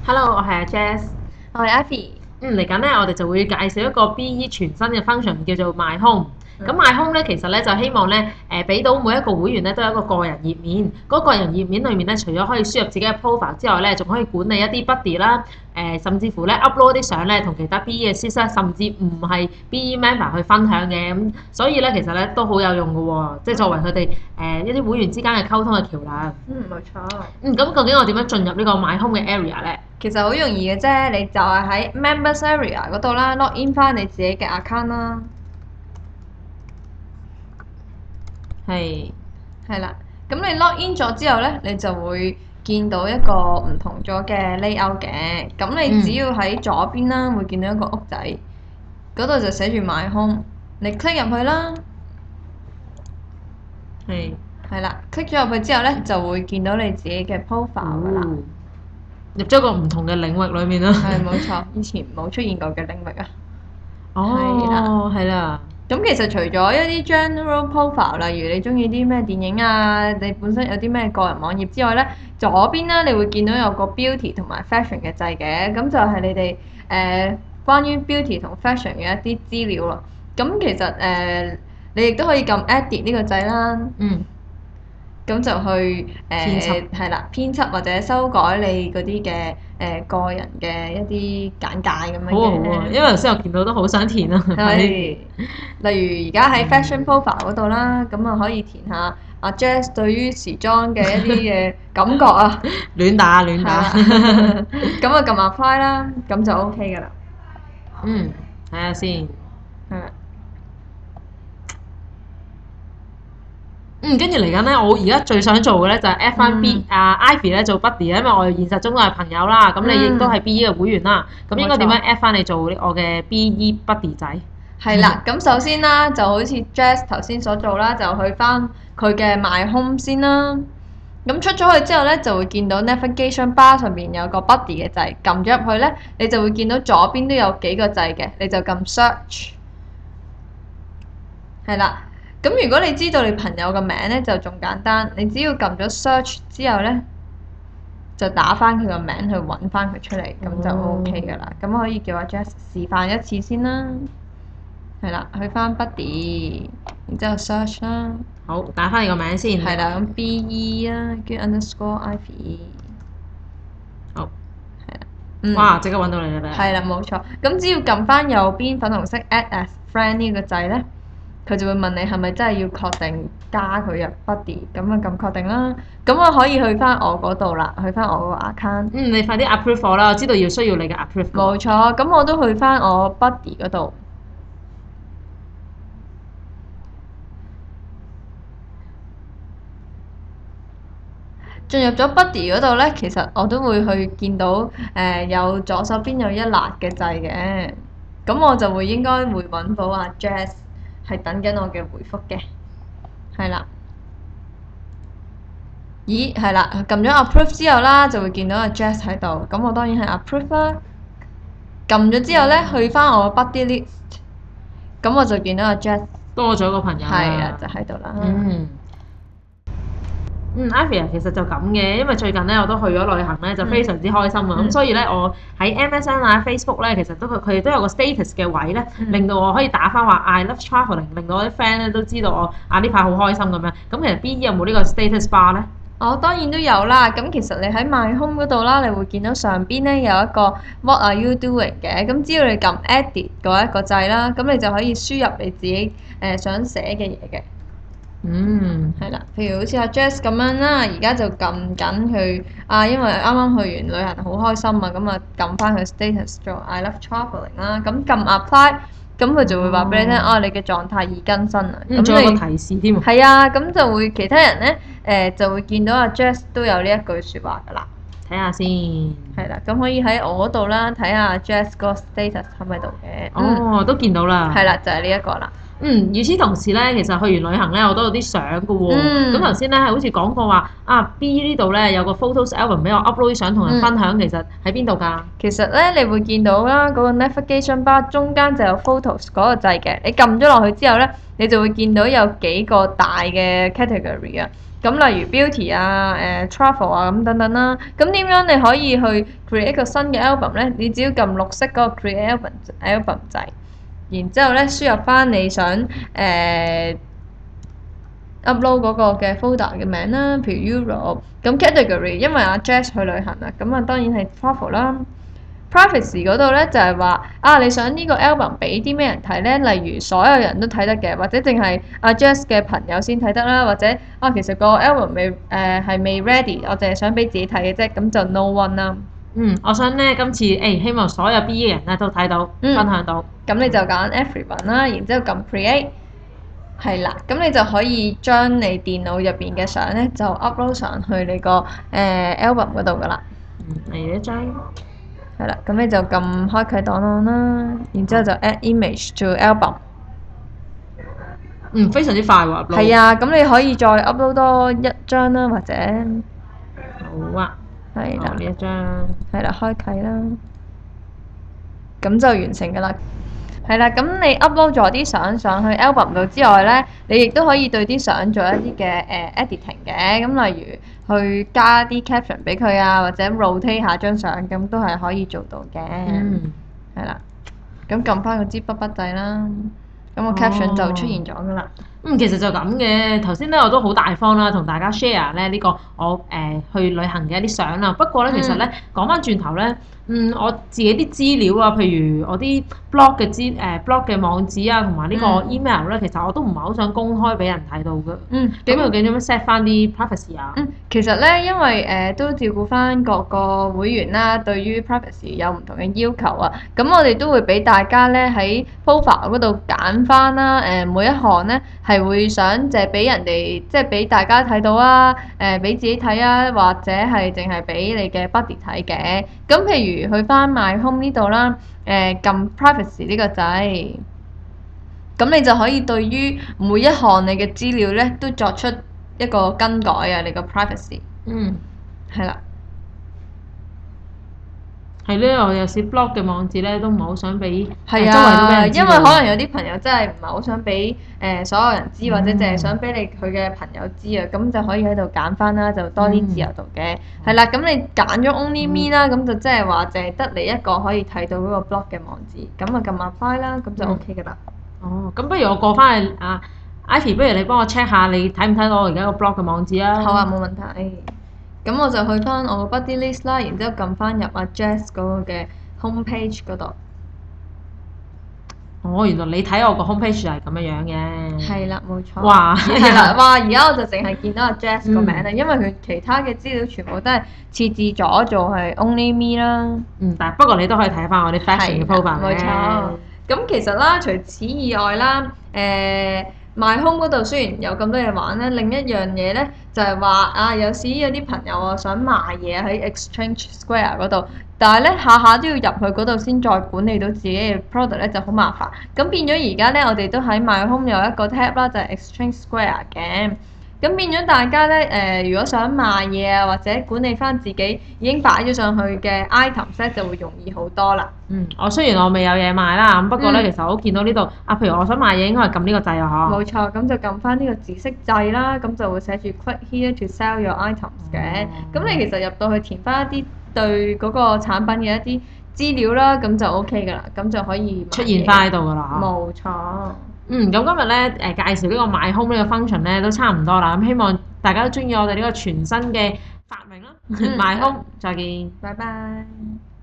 Hello，我係阿 Jazz。 我係 Ivy。 嚟緊咧，我哋就會介紹一個 BE 全新嘅 function 叫做 My Home。咁 My Home 咧，其實咧就希望咧俾到每一個會員咧都有一個個人頁面。嗰、個人頁面裏面咧，除咗可以輸入自己嘅 profile 之外咧，仲可以管理一啲 buddy 啦。甚至乎咧 upload 啲相咧，同其他 BE 嘅 sister，甚至唔係 BE member 去分享嘅。咁所以咧，其實咧都好有用嘅喎，即係作為佢哋一啲會員之間嘅溝通嘅橋梁。 冇錯。 咁究竟我點樣進入呢個 My Home 嘅 area 咧？ 其實好容易嘅啫，你就係喺 Members Area 嗰度啦，log in 翻你自己嘅 account 啦。 係。 係啦，咁你 log in 咗之後咧，你就會見到一個唔同咗嘅 layout 嘅。咁你只要喺左邊啦，會見到一個屋仔，嗰度就寫住 My Home，你 click 入去啦。 係。 係啦，click 咗入去之後咧，就會見到你自己嘅 profile 噶啦。 入咗個唔同嘅領域裏面啦。 係冇錯，以前冇出現過嘅領域啊。 哦，係啦。 咁其實除咗一啲 general profile，例如你中意啲咩電影啊，你本身有啲咩個人網頁之外咧，左邊咧你會見到有個 beauty 同埋 fashion 嘅掣嘅，咁就係你哋關於 beauty 同 fashion 嘅一啲資料咯。咁其實你亦都可以撳 edit 呢個掣啦。咁就去係啦，編輯或者修改你嗰啲嘅個人嘅一啲簡介咁樣嘅。 好啊，因為頭先我見到都好想填啊。 係，例如而家喺 fashion profile 嗰度啦，咁啊可以填下阿 Jazz 對於時裝嘅一啲嘅感覺啊。 亂打。咁啊撳 apply 啦，咁就 OK 噶啦。 睇下先。跟住嚟緊咧，我而家最想做嘅咧就係 F 翻 Ivy 咧做 buddy，因為我哋現實中都係朋友啦。咁你亦都係 BE 嘅會員啦。咁應該點樣 F 翻你做我嘅 BE buddy 仔？ 係啦，咁首先啦，就好似 Jazz 頭先所做啦，就去翻佢嘅 My Home 先啦。咁出咗去之後咧，就會見到 navigation bar 上面有個 buddy 嘅掣，撳咗入去咧，你就會見到左邊都有幾個掣嘅，你就撳 search。係啦。咁如果你知道你朋友嘅名咧，就仲簡單，你只要撳咗 search 之後咧，就打翻佢個名去揾翻佢出嚟，咁就 OK 噶啦。咁可以叫阿 Jazz 示範一次先啦。係啦，去翻 buddy，然之後 search 啦。 好，打翻你個名先。 係啦，咁 BE 啦，跟住 underscore Ivy。 好。 係啦。 哇！即刻揾到你啦！ 係啦，冇錯。咁只要撳翻右邊粉紅色 add as friend 呢個掣咧。佢就會問你係咪真係要確定加佢入 buddy，咁啊撳確定啦。咁我可以去翻我嗰度啦，去翻我個 account。 你快啲 approve 我啦！我知道需要你嘅 approve。 冇錯，咁我都去翻我 buddy 嗰度。進入咗 buddy 嗰度咧，其實我都會去見到有左手邊有一欄嘅掣嘅，咁我就應該會揾到阿 Jazz。係等緊我嘅回覆嘅，係啦。咦，係啦，撳咗 approve 之後啦，就會見到阿 Jazz 喺度。咁我當然係 approve 啦。撳咗之後咧，去翻我 buddy list，咁我就見到阿 Jazz 多咗個朋友。 係啊，就喺度啦。 Ivy 其實就咁嘅，因為最近咧我都去咗旅行咧，就非常之開心啊！咁所以咧，我喺 MSN 啊、Facebook 咧，其實佢哋都有個 status 嘅位咧，令到我可以打翻話 I love travelling，令到我啲 friend 咧都知道我呢排好開心咁樣。咁其實 BE 有冇呢個 status bar 咧？ 當然都有啦。咁其實你喺 My Home 嗰度啦，你會見到上邊咧有一個 What are you doing 嘅。咁只要你撳 edit 嗰一個掣啦，咁你就可以輸入你自己想寫嘅嘢嘅。係啦，譬如好似阿 Jazz 咁樣啦，而家就撳緊佢因為啱啱去完旅行好開心啊，咁啊撳翻佢 status 做 I love travelling 啦，咁撳 apply，咁佢就會話俾你聽，你嘅狀態已更新啦。 仲有個提示添。 係啊，咁就會其他人咧就會見到阿 Jazz 都有呢一句説話噶啦。 睇下先。 係啦，咁可以喺我嗰度啦，睇下 Jazz 個 status 喺咪度嘅。 都見到啦。 係啦，就係呢一個啦。 與此同時咧，其實去完旅行咧，我都有啲相嘅喎。 嗯咁頭先咧係好似講過話啊，B 呢度咧有個 photos album 俾我 upload 啲相同人分享，其實喺邊度㗎？ 其實咧，你會見到啦，嗰個 navigation bar 中間就有 photos 嗰個掣嘅，你撳咗落去之後咧，你就會見到有幾個大嘅 category 啊。咁例如 beauty 啊、travel 啊咁等等啦。咁點樣你可以去 create 一個新嘅 album 咧？你只要撳綠色嗰個 create album 掣，然之後咧輸入翻你想upload 嗰個嘅 folder 嘅名啦，譬如 Europe。咁 category 因為阿 Jess 去旅行啊，咁啊當然係 travel 啦。Privacy 嗰度咧就係話你想呢個 album 俾啲咩人睇咧？例如所有人都睇得嘅，或者淨係阿 Jess 嘅朋友先睇得啦，或者其實個 album 係未 ready，我淨係想俾自己睇嘅啫，咁就 no one 啦。 我想咧今次希望所有 B 嘅人咧都睇到，分享到。 咁你就揀 everyone 啦，然之後撳 create，係啦，咁你就可以將你電腦入邊嘅相咧就 upload 上去你個album 嗰度噶啦。 嚟一張。 係啦，咁你就撳開啟檔案啦，然之後就 add image to album。 非常之快喎 upload。 係啊，咁你可以再 upload 多一張啦，或者好啊。 係啦， 呢一張。 係啦，開啟啦，咁就完成㗎啦。係啦，咁你 upload 咗啲相上去 album 度之外咧，你亦都可以對啲相做一啲嘅editing 嘅，咁例如去加啲 caption 俾佢啊，或者 rotate 下張相，咁都係可以做到嘅。係啦，咁撳翻個支筆筆掣啦，咁個 caption 就出現咗㗎啦。 其實就咁嘅。頭先咧我都好大方啦，同大家 share 咧呢個我去旅行嘅一啲相啦。不過咧其實咧講翻轉頭咧，我自己啲資料啊，譬如我啲 blog 嘅blog 嘅網址啊，同埋呢個 email 咧，其實我都唔係好想公開俾人睇到嘅。咁又點樣 set 翻啲 privacy 啊？ 其實咧，因為都照顧翻各個會員啦，對於 privacy 有唔同嘅要求啊。咁我哋都會俾大家咧喺 profile 嗰度揀翻啦。每一項咧係會想就係俾人哋，即係俾大家睇到啊。俾自己睇啊，或者係淨係俾你嘅 buddy 睇嘅。咁譬如去翻 My Home 呢度啦，撳 privacy 呢個掣，咁你就可以對於每一項你嘅資料咧都作出一個更改啊，你個 privacy。係啦。 係咧，我有時 blog 嘅網址咧都唔係好想俾周圍都俾啊， 人知道。 因為可能有啲朋友真係唔係好想俾所有人知，或者淨係想俾你佢嘅朋友知啊，咁就可以喺度揀翻啦，就多啲自由度嘅。係啦，咁你揀咗 Only Me 啦，咁就即係話淨係得你一個可以睇到嗰個 blog 嘅網址，咁啊撳 apply 啦，咁就 OK 噶啦。 咁不如我過翻去Ivy，不如你幫我 check 下你睇唔睇到我而家個 blog 嘅網址啊？ 好啊，冇問題。咁我就去翻我個 buddy list 啦，然之後撳翻入阿 Jess 嗰個嘅 home page 嗰度。 原來你睇我個 home page 係咁樣嘅。 係啦，冇錯。 哇！ 係啦，哇！而家我就淨係見到阿 Jess 個名啦，因為佢其他嘅資料全部都係設置咗做係 Only Me 啦。 但不過你都可以睇翻我啲 fashion 嘅 profile 冇錯。咁其實啦，除此以外啦，My Home 嗰度雖然有咁多嘢玩咧，另一樣嘢咧就係話有時有啲朋友想賣嘢喺 Exchange Square 嗰度，但係咧下下都要入去嗰度先再管理到自己嘅 product 咧，就好麻煩。咁變咗而家咧，我哋都喺 My Home 有一個 tab 啦，就係 Exchange Square 嘅。咁變咗大家咧如果想賣嘢啊，或者管理翻自己已經擺咗上去嘅 items 咧，就會容易好多啦。 我雖然我未有嘢賣啦，不過咧其實我見到呢度譬如我想賣嘢，應該係撳呢個掣啊， 冇錯，咁就撳翻呢個紫色掣啦，咁就會寫住 Click here to sell your items 嘅。咁你其實入到去填翻一啲對嗰個產品嘅一啲資料啦，咁就 OK 噶啦，咁就可以出現翻喺度噶啦。 冇錯。 咁今日咧介紹呢個 My Home 呢個 function 咧都差唔多啦，咁希望大家都中意我哋呢個全新嘅發明啦。My Home，再見。 拜拜。